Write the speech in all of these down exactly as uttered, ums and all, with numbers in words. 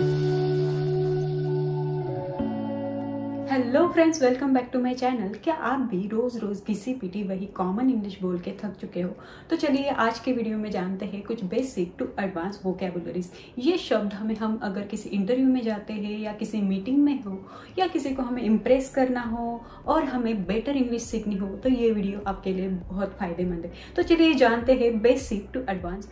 Hello friends, welcome back to my channel. क्या आप भी रोज रोज घिसी पिटी वही कॉमन इंग्लिश बोल के थक चुके हो? तो चलिए आज के वीडियो में जानते हैं कुछ बेसिक टू एडवांस वोकैबुलरीज। ये शब्द हमें हम अगर किसी इंटरव्यू में जाते हैं या किसी मीटिंग में हो या किसी को हमें इम्प्रेस करना हो और हमें बेटर इंग्लिश सीखनी हो तो ये वीडियो आपके लिए बहुत फायदेमंद है। तो चलिए जानते हैं basic to advance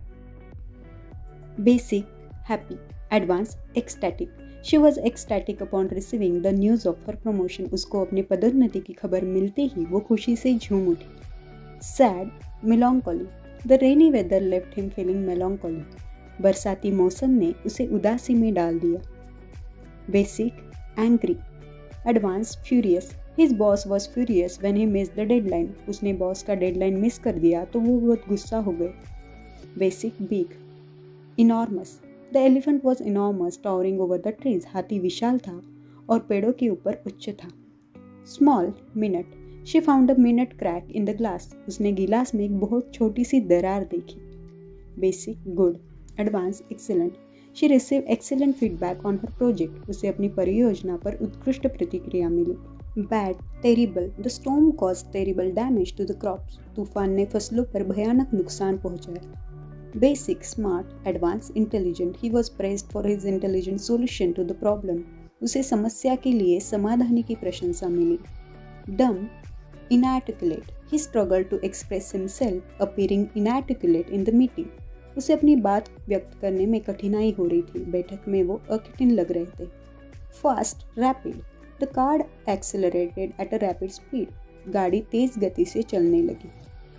vocab. Basic happy, advance ecstatic. She was ecstatic upon receiving the news of her promotion. उसको अपने पदोन्नति की खबर मिलते ही वो खुशी से झूम उठी। Sad, melancholy. The rainy weather left him feeling melancholy. बरसाती मौसम ने उसे उदासी में डाल दिया। Basic, angry. Advance, furious. His boss was furious when he missed the deadline. उसने बॉस का डेडलाइन मिस कर दिया तो वो बहुत गुस्सा हो गए। Basic, big. Enormous. The elephant was enormous, towering over the trees. हाथी विशाल था और पेड़ों के ऊपर उच्च था। Small, minute. She found a minute crack in the glass. उसने गिलास में एक बहुत छोटी सी दरार देखी। Basic, good. Advance, excellent. She received excellent feedback on her project. उसे अपनी परियोजना पर उत्कृष्ट प्रतिक्रिया मिली। Bad, terrible. The storm caused terrible damage to the crops. तूफान ने फसलों पर भयानक नुकसान पहुंचाया। Basic, smart, advanced, intelligent. He was praised for his intelligent solution to the problem. उसे समस्या के लिए समाधान की प्रशंसा मिली। Dumb, inarticulate. He struggled to express himself, appearing inarticulate in the meeting. उसे अपनी बात व्यक्त करने में कठिनाई हो रही थी। बैठक में वो अकठिन लग रहे थे। Fast, rapid. The car accelerated at a rapid speed. गाड़ी तेज गति से चलने लगी।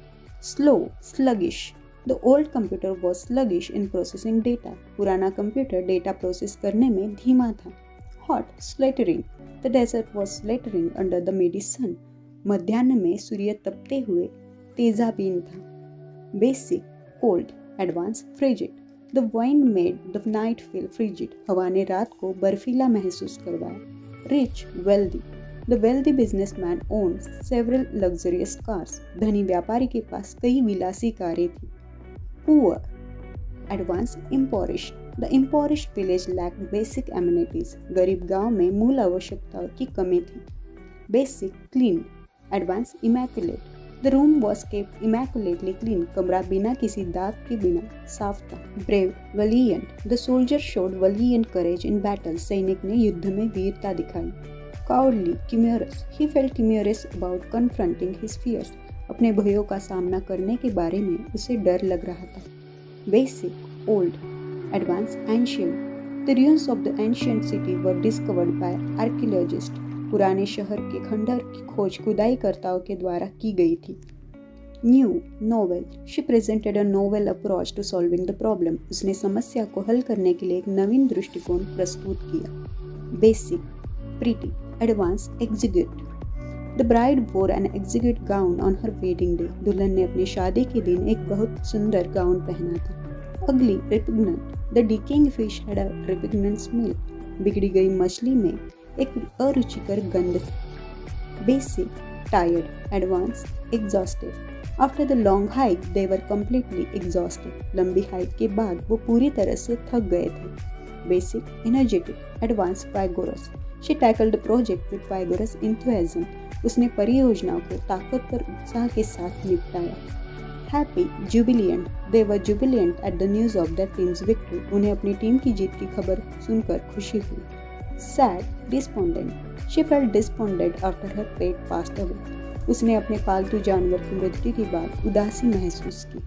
Slow, sluggish. The old computer was sluggish in processing data. पुराना कंप्यूटर डेटा प्रोसेस करने में धीमा था। Hot, sweltering. The desert was sweltering under the midday sun. मध्याह्न में सूर्य तपते हुए तेजाबीन था। Basic, cold, advanced, frigid. The wind made the night feel frigid. हवा ने रात को बर्फीला महसूस करवाया। Rich, wealthy. The wealthy businessman owned several luxurious cars. धनी व्यापारी के पास कई विलासी कारें थी। Poor, advanced, impoverished. The impoverished village lacked basic amenities. गरीब गांव में मूल आवश्यकताओं की कमी थी। Basic, clean, advanced, immaculate. The room was kept immaculately clean. कमरा बिना किसी दाग के बिना साफ था। Brave, valiant. The soldier showed valiant courage in battle. सैनिक ने युद्ध में वीरता दिखाई। Cowardly, timorous. He felt timorous about confronting his fears. अपने भयों का सामना करने के बारे में उसे डर लग रहा था। Basic, old, advanced, ancient. The ruins of the ancient city were discovered by archaeologists. पुराने शहर के खंडहर की खोज खुदाईकर्ताओं के द्वारा की गई थी। New, novel. She presented a novel approach to solving the problem. उसने समस्या को हल करने के लिए एक नवीन दृष्टिकोण प्रस्तुत किया। Basic, pretty, advanced, exquisite. The bride wore an exquisite gown on her wedding day. दुल्हन ने अपनी शादी के दिन एक बहुत सुंदर गाउन पहना था। Ugly, repugnant. The decaying fish had a repugnant smell. बिगड़ी गई मछली में एक अरुचिकर गंध थी। Basic, tired, advanced, exhausted. After the long hike, they were completely exhausted. लंबी हाइक के बाद वो पूरी तरह से थक गए थे। Basic, energetic, advanced, vigorous. She tackled the project with vigorous enthusiasm. उसने परियोजना को ताकतवर उत्साह के साथ निपटाया। Happy, jubilant. They were jubilant at the news of their team's victory. उन्हें अपनी टीम की जीत की खबर सुनकर खुशी हुई। Sad, despondent. She felt despondent after her pet passed away. उसने अपने पालतू जानवर की मृत्यु के बाद उदासी महसूस की।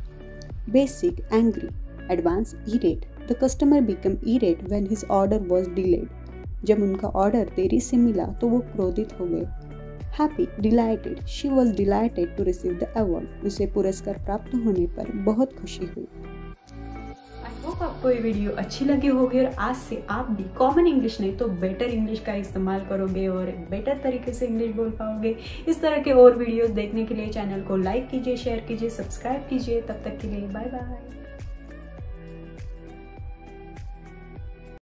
Basic, angry, advanced, irate. The customer became irate when his order was delayed. जब उनका ऑर्डर देरी से मिला तो वो क्रोधित हो गए। Happy, delighted. She was delighted to receive the award. उसे पुरस्कार प्राप्त होने पर बहुत खुशी हुई। आई होप आपको ये वीडियो अच्छी लगी होगी और आज से आप भी कॉमन इंग्लिश नहीं तो बेटर इंग्लिश का इस्तेमाल करोगे और एक बेटर तरीके से इंग्लिश बोल पाओगे। इस तरह के और वीडियोस देखने के लिए चैनल को लाइक कीजिए, शेयर कीजिए, सब्सक्राइब कीजिए। तब तक के लिए बाय बाय।